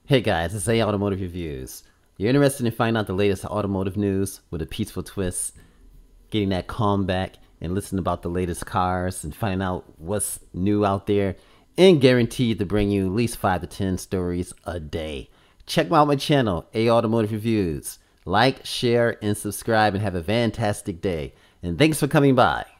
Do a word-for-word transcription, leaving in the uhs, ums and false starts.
Hey guys, it's A Automotive Reviews. You're interested in finding out the latest automotive news with a peaceful twist, getting that calm back and listening about the latest cars and finding out what's new out there, and guaranteed to bring you at least five to ten stories a day. Check out my channel, A Automotive Reviews. Like, share, and subscribe and have a fantastic day. And thanks for coming by.